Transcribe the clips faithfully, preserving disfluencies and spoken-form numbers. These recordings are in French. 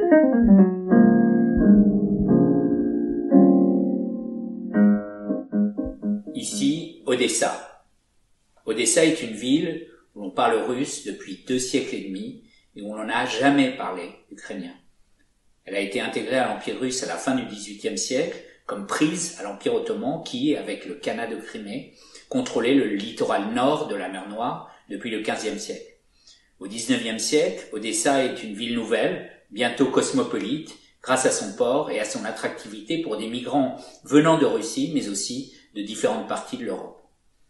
Ici, Odessa. Odessa est une ville où l'on parle russe depuis deux siècles et demi et où l'on n'a jamais parlé ukrainien. Elle a été intégrée à l'Empire russe à la fin du dix-huitième siècle, comme prise à l'Empire ottoman qui, avec le Khanat de Crimée, contrôlait le littoral nord de la mer Noire depuis le quinzième siècle. Au dix-neuvième siècle, Odessa est une ville nouvelle, bientôt cosmopolite, grâce à son port et à son attractivité pour des migrants venant de Russie, mais aussi de différentes parties de l'Europe.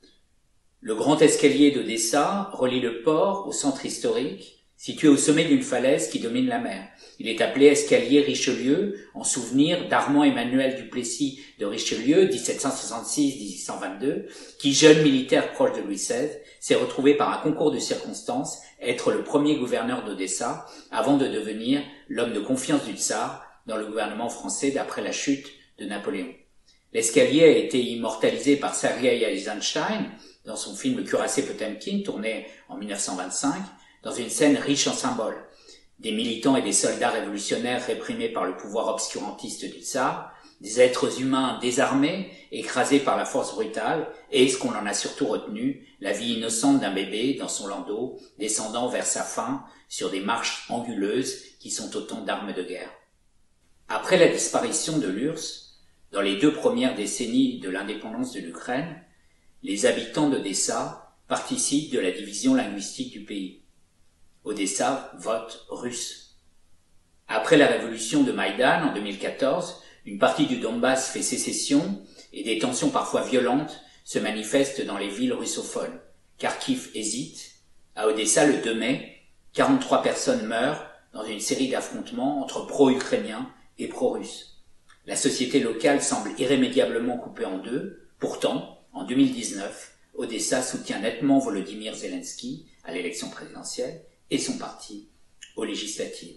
Le grand escalier d'Odessa relie le port au centre historique, situé au sommet d'une falaise qui domine la mer. Il est appelé escalier Richelieu, en souvenir d'Armand Emmanuel Duplessis de Richelieu, dix-sept cent soixante-six à dix-huit cent vingt-deux, qui, jeune militaire proche de Louis seize, s'est retrouvé par un concours de circonstances être le premier gouverneur d'Odessa, avant de devenir l'homme de confiance du tsar dans le gouvernement français d'après la chute de Napoléon. L'escalier a été immortalisé par Sergei Eisenstein dans son film Le Cuirassé Potemkin, tourné en mille neuf cent vingt-cinq, dans une scène riche en symboles. Des militants et des soldats révolutionnaires réprimés par le pouvoir obscurantiste du tsar, des êtres humains désarmés, écrasés par la force brutale, et, ce qu'on en a surtout retenu, la vie innocente d'un bébé dans son landau, descendant vers sa fin sur des marches anguleuses qui sont autant d'armes de guerre. Après la disparition de l'U R S S, dans les deux premières décennies de l'indépendance de l'Ukraine, les habitants d'Odessa participent de la division linguistique du pays. Odessa vote russe. Après la révolution de Maïdan en deux mille quatorze, une partie du Donbass fait sécession et des tensions parfois violentes se manifestent dans les villes russophones. Kharkiv hésite. À Odessa, le deux mai, quarante-trois personnes meurent dans une série d'affrontements entre pro-ukrainiens et pro-russes. La société locale semble irrémédiablement coupée en deux. Pourtant, en deux mille dix-neuf, Odessa soutient nettement Volodymyr Zelensky à l'élection présidentielle et son parti aux législatives.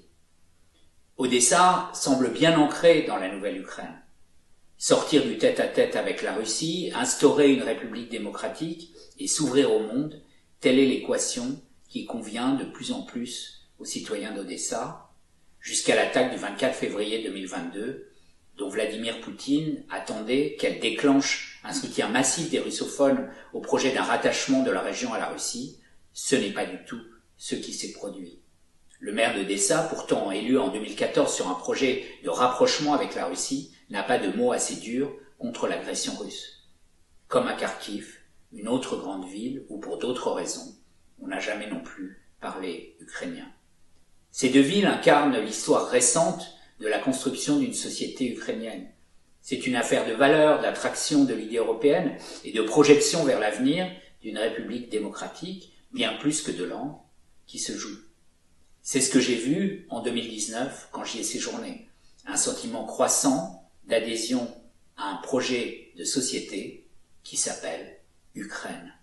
Odessa semble bien ancré dans la nouvelle Ukraine. Sortir du tête-à-tête avec la Russie, instaurer une république démocratique et s'ouvrir au monde, telle est l'équation qui convient de plus en plus aux citoyens d'Odessa, jusqu'à l'attaque du vingt-quatre février deux mille vingt-deux, dont Vladimir Poutine attendait qu'elle déclenche un soutien massif des russophones au projet d'un rattachement de la région à la Russie. Ce n'est pas du tout ce qui s'est produit. Le maire d'Odessa, pourtant élu en deux mille quatorze sur un projet de rapprochement avec la Russie, n'a pas de mots assez durs contre l'agression russe. Comme à Kharkiv, une autre grande ville où, pour d'autres raisons, on n'a jamais non plus parlé ukrainien. Ces deux villes incarnent l'histoire récente de la construction d'une société ukrainienne. C'est une affaire de valeur, d'attraction de l'idée européenne et de projection vers l'avenir d'une république démocratique, bien plus que de langue, qui se joue. C'est ce que j'ai vu en deux mille dix-neuf quand j'y ai séjourné. Un sentiment croissant d'adhésion à un projet de société qui s'appelle Ukraine.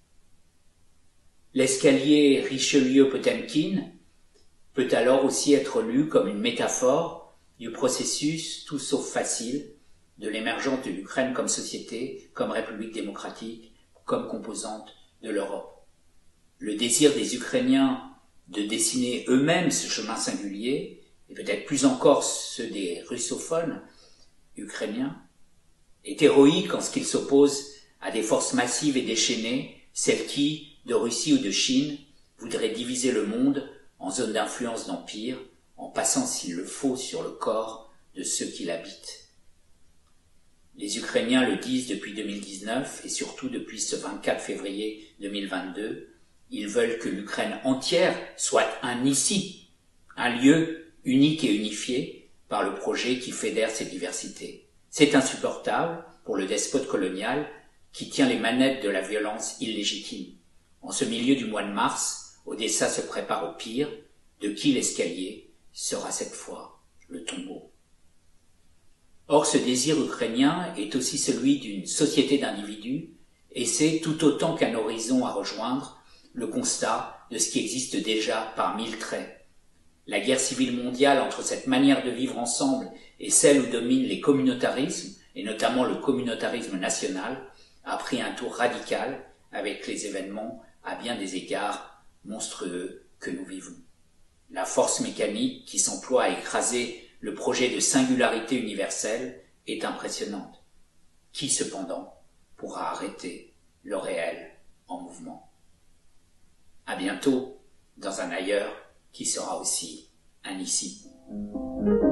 L'escalier Richelieu-Potemkin peut alors aussi être lu comme une métaphore du processus tout sauf facile de l'émergence de l'Ukraine comme société, comme république démocratique, comme composante de l'Europe. Le désir des Ukrainiens de dessiner eux-mêmes ce chemin singulier, et peut-être plus encore ceux des russophones ukrainiens, est héroïque en ce qu'il s'oppose à des forces massives et déchaînées, celles qui, de Russie ou de Chine, voudraient diviser le monde en zones d'influence d'empire, en passant s'il le faut sur le corps de ceux qui l'habitent. Les Ukrainiens le disent depuis deux mille dix-neuf et surtout depuis ce vingt-quatre février deux mille vingt-deux, ils veulent que l'Ukraine entière soit un ici, un lieu unique et unifié par le projet qui fédère ces diversités. C'est insupportable pour le despote colonial qui tient les manettes de la violence illégitime. En ce milieu du mois de mars, Odessa se prépare au pire, de qui l'escalier sera cette fois le tombeau. Or, ce désir ukrainien est aussi celui d'une société d'individus, et c'est tout autant qu'un horizon à rejoindre le constat de ce qui existe déjà par mille traits. La guerre civile mondiale entre cette manière de vivre ensemble et celle où dominent les communautarismes, et notamment le communautarisme national, a pris un tour radical avec les événements à bien des égards monstrueux que nous vivons. La force mécanique qui s'emploie à écraser le projet de singularité universelle est impressionnante. Qui cependant pourra arrêter le réel en mouvement? À bientôt dans un ailleurs qui sera aussi un ici.